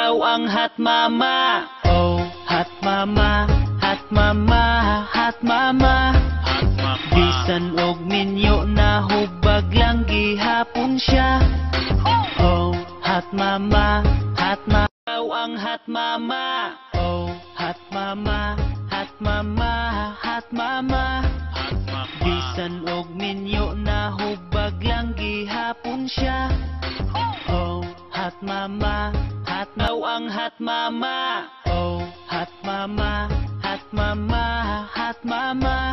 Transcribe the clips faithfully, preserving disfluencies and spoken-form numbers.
Aw ang hot mama. Oh, hot mama, hot mama, hot mama. Bisan og minyo na hubag lang gihapon siya. Oh, hot mama, hot mama. Aw ang hot mama. Oh, hot mama, hot mama, hot mama. Bisan og minyo na hubag lang gihapon siya. Oh, hot mama, hot mama. Aw ang hot mama. Oh, hot mama, hot mama, hot mama.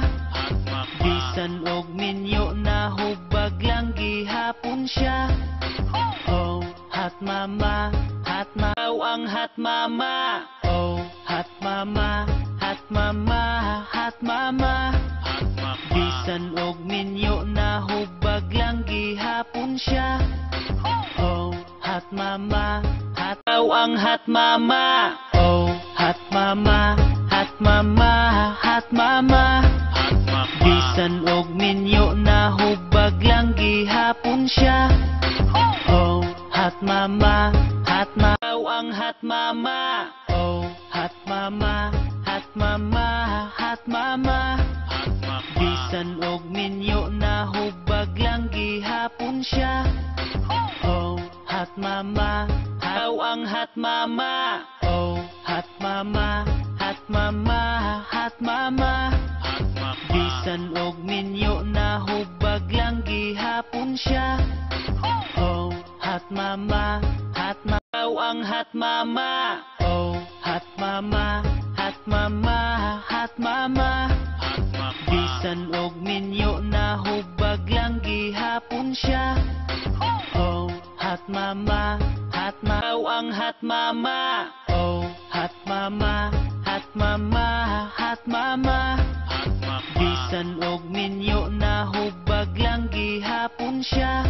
Bisan og minyo na hubag lang gihapon siya. Oh, hot mama, hot mama. Aw ang hot mama. Oh, hot mama, hot mama, hot mama. Bisan og minyo na hubag lang gihapon siya. Oh, hot mama, hot. Aw ang hot mama. Oh, hot mama, hot mama, hot mama. Bisan og minyo na hubag lang gihapon siya. Oh, hot mama, hot mama. Aw ang hot mama. Oh, hot mama, hot mama, hot mama. Bisan og minyo na hubag lang gihapon siya. Oh, hot mama, hot. Aw ang hot mama. Oh, hot mama, hot mama, hot mama. Bisan og minyo na hubag lang gihapon siya. Oh, hot mama, hot mama. Aw ang hot mama. Oh, hot mama, hot mama, hot mama. Bisan og minyo na hubag lang gihapon siya. Oh, hot mama, hot mama. Aw ang hot mama. Oh, hot mama, hot mama, hot mama. Bisan og minyo na hubag lang gihapon siya.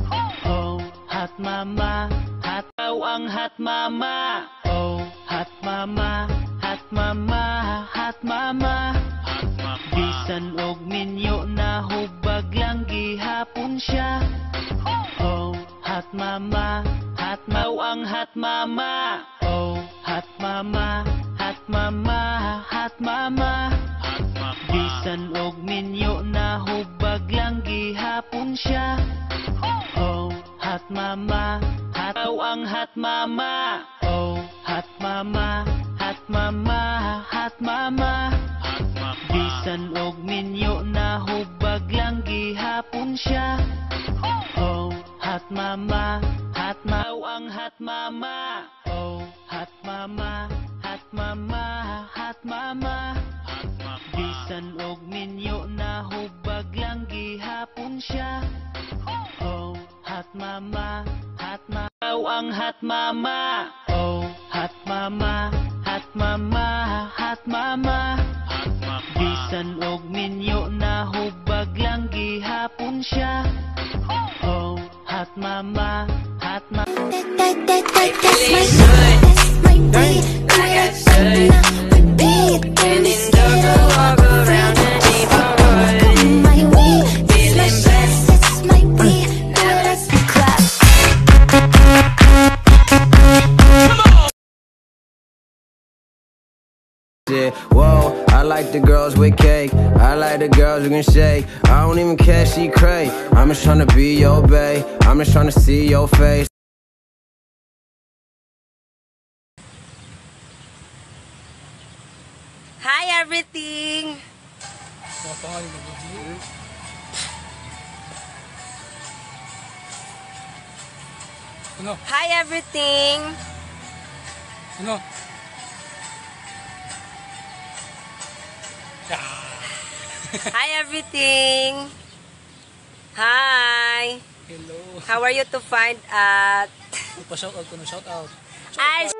Oh, hot mama, hot. Aw ang hot mama. Oh, hot mama, hot mama, hot mama. Bisan og minyo na hubag lang gihapon siya. Oh, hot mama, hot mama. Aw ang hot mama. Oh, hot mama, hot mama, hot mama. Bisan og minyo na hubag lang gihapon siya. Oh, hot mama, hot. Aw ang hot mama. Oh, hot mama, hot mama, hot mama. Bisan og minyo na hubag lang gihapon siya. Oh, hot mama, hot mama. Aw ang hot mama. Oh, hot mama, hot mama, hot mama. Bisan og minyo na hubag lang gihapon siya. Oh, hot mama, hot mama. Aw ang hot mama. Oh, hot mama, hot mama, hot mama. Bisan og minyo na hubag lang gihapon siya. Oh, hot mama, hot mama. That, that, that, that's my good. That's my beat. I got good. Repeat. And in the walk around the neighborhood. My way. Feeling blessed. That's my beat. Now let's clap. Yeah, whoa, I like the girls with cake. I like the girls who can shake. I don't even care, she cray. I'm just tryna be your bae. I'm just tryna see your face. Hi everything! Ano? Hi everything! Ano? Hi everything! Hi! Hello. How are you to find at... Pa-shout out ko na shout out. I